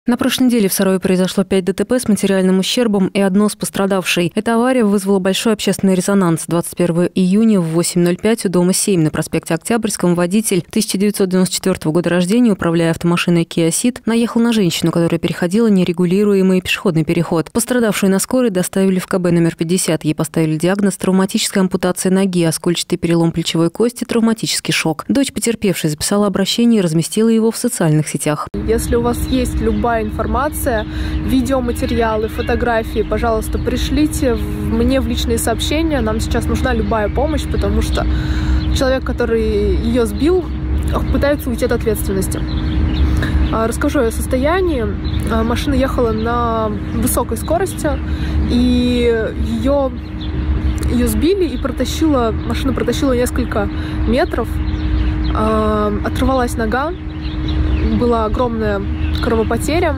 На прошлой неделе в Сарове произошло 5 ДТП с материальным ущербом и одно с пострадавшей. Эта авария вызвала большой общественный резонанс. 21 июня в 8:05 у дома 7 на проспекте Октябрьском водитель 1994 года рождения, управляя автомашиной Kia Ceed, наехал на женщину, которая переходила нерегулируемый пешеходный переход. Пострадавшую на скорой доставили в КБ номер 50. Ей поставили диагноз травматическая ампутация ноги, оскольчатый перелом плечевой кости, травматический шок. Дочь потерпевшей записала обращение и разместила его в социальных сетях. Если у вас есть любая информация, видеоматериалы, фотографии, пожалуйста, пришлите мне в личные сообщения. Нам сейчас нужна любая помощь, потому что человек, который ее сбил, пытается уйти от ответственности. Расскажу о состоянии. Машина ехала на высокой скорости, и ее сбили, и машина протащила несколько метров. Оторвалась нога, была огромная кровопотеря,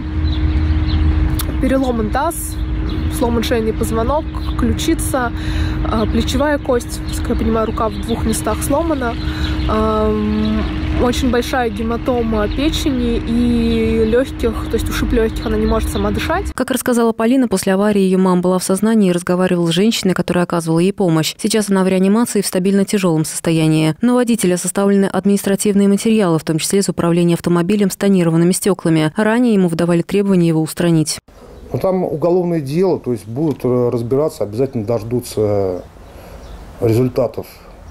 переломан таз, сломан шейный позвонок, ключица, плечевая кость, как я понимаю, рука в 2 местах сломана, очень большая гематома печени и легких, то есть ушиб легких, она не может сама дышать. Как рассказала Полина, после аварии ее мама была в сознании и разговаривала с женщиной, которая оказывала ей помощь. Сейчас она в реанимации в стабильно тяжелом состоянии. На водителя составлены административные материалы, в том числе за управление автомобилем с тонированными стеклами. Ранее ему выдавали требования его устранить. Ну, там уголовное дело, то есть будут разбираться, обязательно дождутся результатов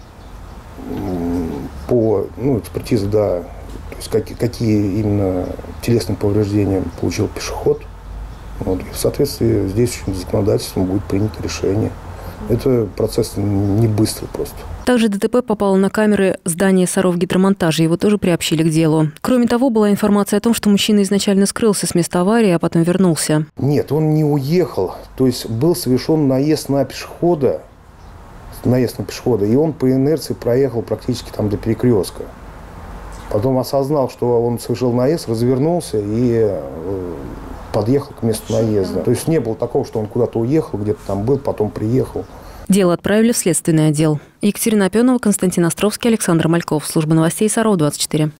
по экспертизе, да, то есть какие именно телесные повреждения получил пешеход. Вот. И в соответствии с действующим законодательством будет принято решение. Это процесс не быстрый просто. Также ДТП попало на камеры здания Саровгидромонтажа. Его тоже приобщили к делу. Кроме того, была информация о том, что мужчина изначально скрылся с места аварии, а потом вернулся. Нет, он не уехал. То есть был совершен наезд на пешехода, и он по инерции проехал практически там до перекрестка. Потом осознал, что он совершил наезд, развернулся и подъехал к месту наезда. То есть не было такого, что он куда-то уехал, где-то там был, потом приехал. Дело отправили в следственный отдел. Екатерина Опенова, Константин Островский, Александр Мальков. Служба новостей Саров 24.